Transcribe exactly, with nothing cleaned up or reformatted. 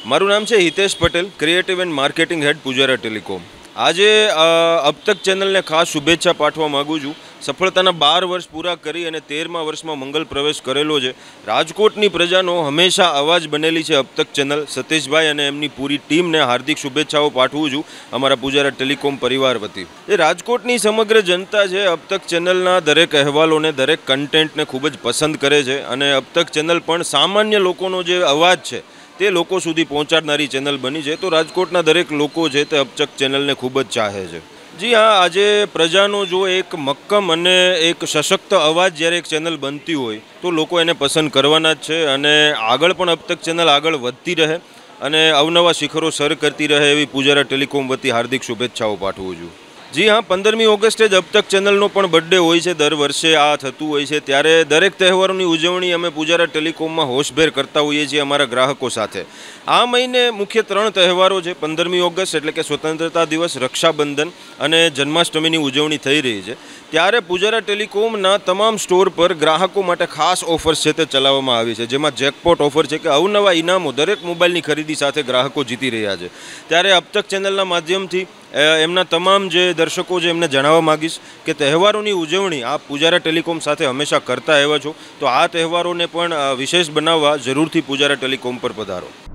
મારું નામ છે Hitesh Patel, creative and marketing head Pujara telecom. આજે અબ તક ચેનલને ખાસ શુભેચ્છા પાઠવવા માગું છું. સફળતાના બાર વર્ષ પૂરા કરી અને તેરમા વર્ષમાં મંગલ પ્રવેશ કરેલો છે. રાજકોટની પ્રજાનો હંમેશા અવાજ બનેલી છે અબ તક ચેનલ. સતીશભાઈ અને એમની પૂરી ટીમને હાર્દિક શુભેચ્છાઓ પાઠવું છું અમારા પૂજારા ટેલિકોમ પરિવાર વતી. એ રાજકોટની સમગ્ર જનતા છે અબ તક ચેનલના દરેક અહેવાલોને, દરેક કન્ટેન્ટને ખૂબ જ પસંદ કરે છે અને અબ તક ચેનલ પણ સામાન્ય લોકોનો જે અવાજ છે તે લોકો સુધી પહોંચાડનારી ચેનલ બની છે. તો રાજકોટના દરેક લોકો છે તે અબ તક ચેનલને ખૂબ જ ચાહે છે. જી હા, આજે પ્રજાનો જો એક મક્કમ અને એક સશક્ત અવાજ જ્યારે એક ચેનલ બનતી હોય તો લોકો એને પસંદ કરવાના જ છે અને આગળ પણ અબ તક ચેનલ આગળ વધતી રહે અને અવનવા શિખરો સર કરતી રહે એવી પૂજારા ટેલિકોમ વતી હાર્દિક શુભેચ્છાઓ પાઠવું છું. જી હા, પંદરમી ઓગસ્ટે જ અબ તક ચેનલનો પણ બર્થડે હોય છે. દર વર્ષે આ થતું હોય છે. ત્યારે દરેક તહેવારોની ઉજવણી અમે પૂજારા ટેલિકોમમાં હોશભેર કરતા હોઈએ છીએ અમારા ગ્રાહકો સાથે. આ મહિને મુખ્ય ત્રણ તહેવારો છે. પંદરમી ઓગસ્ટ એટલે કે સ્વતંત્રતા દિવસ, રક્ષાબંધન અને જન્માષ્ટમીની ઉજવણી થઈ રહી છે. ત્યારે પૂજારા ટેલિકોમના તમામ સ્ટોર પર ગ્રાહકો માટે ખાસ ઓફર્સ છે તે ચલાવવામાં આવી છે, જેમાં જેકપોટ ઓફર છે કે અવનવા ઇનામો દરેક મોબાઈલની ખરીદી સાથે ગ્રાહકો જીતી રહ્યા છે. ત્યારે અબ તક ચેનલના માધ્યમથી એમના તમામ જે દર્શકો છે એમને જણાવવા માગીશ કે તહેવારોની ઉજવણી આપ પૂજારા ટેલિકોમ સાથે હંમેશા કરતા આવ્યા છો, તો આ તહેવારોને પણ વિશેષ બનાવવા જરૂરથી પૂજારા ટેલિકોમ પર પધારો.